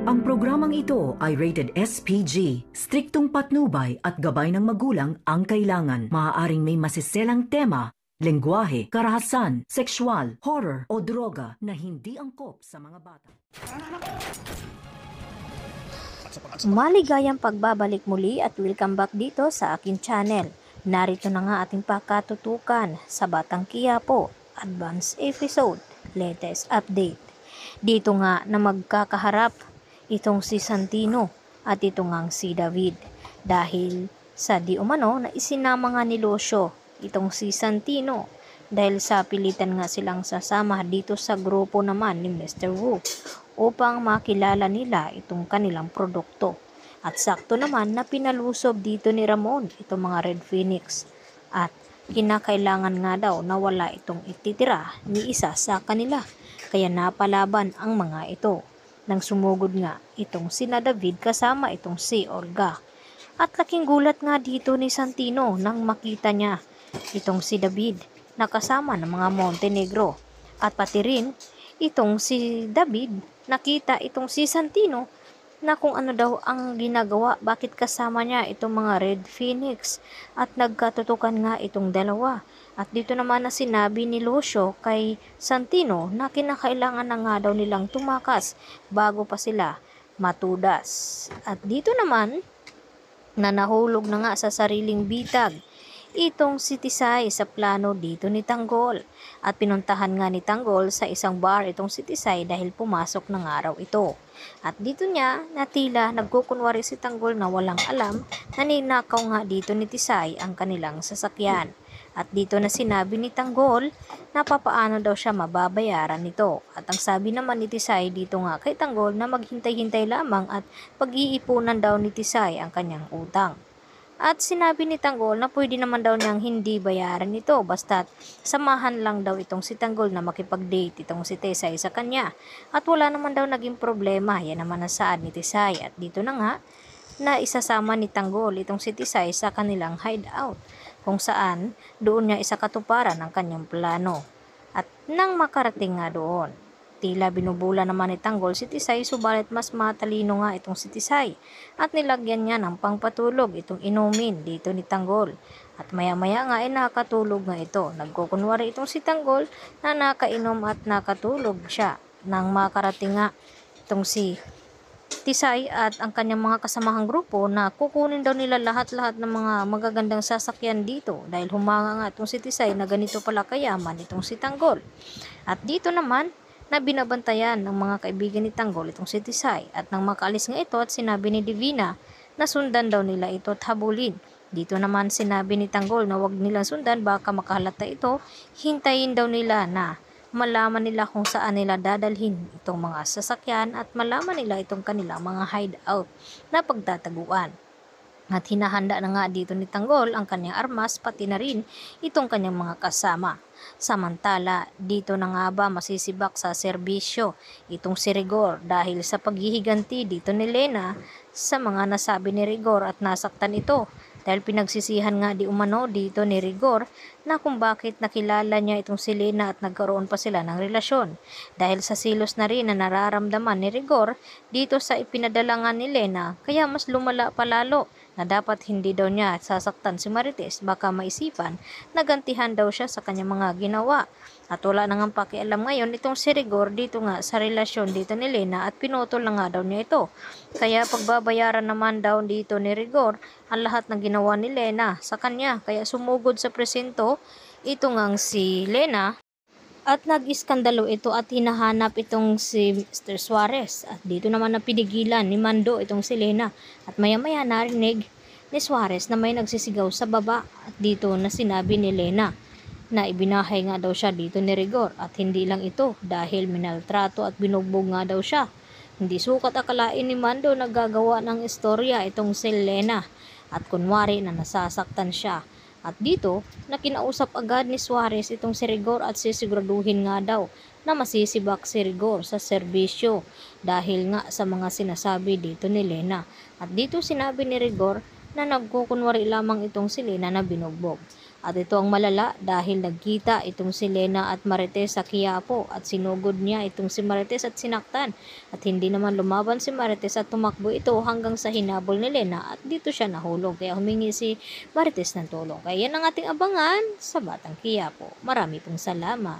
Ang programang ito ay rated SPG. Striktong patnubay at gabay ng magulang ang kailangan. Maaaring may masiselang tema, lengguwahe, karahasan, sexual, horror o droga na hindi angkop sa mga bata. Maligayang pagbabalik muli at welcome back dito sa akin channel. Narito na nga ating pakatutukan sa Batang Quiapo, Advance Episode, Latest Update. Dito nga na magkakaharap itong si Santino at itong ngang si David. Dahil sa di umano na isinama nga ni Lucio itong si Santino dahil sa pilitan nga silang sasama dito sa grupo naman ni Mr. Wu upang makilala nila itong kanilang produkto. At sakto naman na pinalusob dito ni Ramon itong mga Red Phoenix at kinakailangan nga daw na wala itong ititira ni isa sa kanila kaya napalaban ang mga ito. Nang sumugod nga itong sina David kasama itong si Olga. At laking gulat nga dito ni Santino nang makita niya itong si David na kasama ng mga Montenegro. At pati rin itong si David nakita itong si Santino na kung ano daw ang ginagawa, bakit kasama niya itong mga Red Phoenix at nagkatutukan nga itong dalawa. At dito naman na sinabi ni Lucio kay Santino na kinakailangan na nga daw nilang tumakas bago pa sila matudas. At dito naman na nahulog na nga sa sariling bitag itong si Tisay sa plano dito ni Tanggol. At pinuntahan nga ni Tanggol sa isang bar itong si Tisay dahil pumasok ng araw ito. At dito niya na tila nagkukunwari si Tanggol na walang alam na ninakaw nga dito ni Tisay ang kanilang sasakyan. At dito na sinabi ni Tanggol na papaano daw siya mababayaran nito. At ang sabi naman ni Tisay dito nga kay Tanggol na maghintay-hintay lamang at pag-iipunan daw ni Tisay ang kanyang utang. At sinabi ni Tanggol na pwede naman daw niyang hindi bayaran ito basta't samahan lang daw itong si Tanggol na makipag-date itong si Tisay sa kanya. At wala naman daw naging problema, yan naman ang saad ni Tisay. At dito na nga na isasama ni Tanggol itong si Tisay sa kanilang hideout kung saan doon niya isakatuparan ang kanyang plano. At nang makarating nga doon, tila binubula naman ni Tanggol si Tisay subalit mas matalino nga itong si Tisay at nilagyan niya ng pangpatulog itong inumin dito ni Tanggol. At maya-maya nga ay nakatulog nga ito. Nagkukunwari itong si Tanggol na nakainom at nakatulog siya nang makarating nga itong si Tisay at ang kanyang mga kasamahang grupo na kukunin daw nila lahat-lahat ng mga magagandang sasakyan dito dahil humanga nga itong si Tisay na ganito pala kayaman itong si Tanggol. At dito naman na binabantayan ng mga kaibigan ni Tanggol itong si Tisay at nang makaalis nga ito at sinabi ni Divina na sundan daw nila ito at habulin. Dito naman sinabi ni Tanggol na wag nilang sundan baka makahalata ito, hintayin daw nila na malaman nila kung saan nila dadalhin itong mga sasakyan at malaman nila itong kanilang mga hideout na pagtataguan. At hinahanda na nga dito ni Tanggol ang kanyang armas pati na rin itong kanyang mga kasama. Samantala, dito na nga ba masisibak sa serbisyo itong si Rigor dahil sa paghihiganti dito ni Lena sa mga nasabi ni Rigor at nasaktan ito. Dahil pinagsisihan nga di umano dito ni Rigor na kung bakit nakilala niya itong si Lena at nagkaroon pa sila ng relasyon. Dahil sa silos na rin na nararamdaman ni Rigor dito sa ipinadalangan ni Lena kaya mas lumala palalo na dapat hindi daw niya sasaktan si Marites baka maisipan na gantihan daw siya sa kanyang mga ginawa. At wala nang pakialam ngayon itong si Rigor dito nga sa relasyon dito ni Lena at pinutol na nga daw niya ito. Kaya pagbabayaran naman daw dito ni Rigor ang lahat ng ginawa ni Lena sa kanya. Kaya sumugod sa presento ito ngang si Lena at nag-iskandalo ito at hinahanap itong si Mr. Suarez. At dito naman napigilan ni Mando itong si Lena. At maya-maya narinig ni Suarez na may nagsisigaw sa baba. At dito na sinabi ni Lena na ibinahay nga daw siya dito ni Rigor. At hindi lang ito dahil minaltrato at binugbog nga daw siya. Hindi sukat akalain ni Mando na gagawa ng istorya itong si Lena. At kunwari na nasasaktan siya. At dito, na kinausap agad ni Suarez itong si Rigor at sisiguraduhin nga daw na masisibak si Rigor sa serbisyo dahil nga sa mga sinasabi dito ni Lena. At dito sinabi ni Rigor na nagkukunwari lamang itong si Lena na binugbog. At ito ang malala dahil nagkita itong si Lena at Marites sa Quiapo at sinugod niya itong si Marites at sinaktan. At hindi naman lumaban si Marites at tumakbo ito hanggang sa hinabol ni Lena at dito siya nahulog. Kaya humingi si Marites ng tulong. Kaya yan ang ating abangan sa Batang Quiapo. Marami pong salamat.